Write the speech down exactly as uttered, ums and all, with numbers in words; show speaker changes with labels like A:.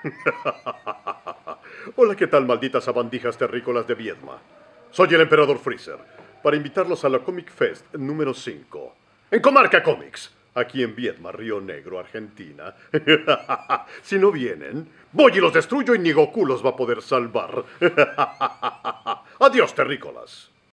A: Hola, ¿qué tal, malditas sabandijas terrícolas de Viedma? Soy el emperador Freezer, para invitarlos a la Comic Fest número cinco, en Comarca Comics, aquí en Viedma, Río Negro, Argentina. Si no vienen, voy y los destruyo y ni Goku los va a poder salvar. Adiós, terrícolas.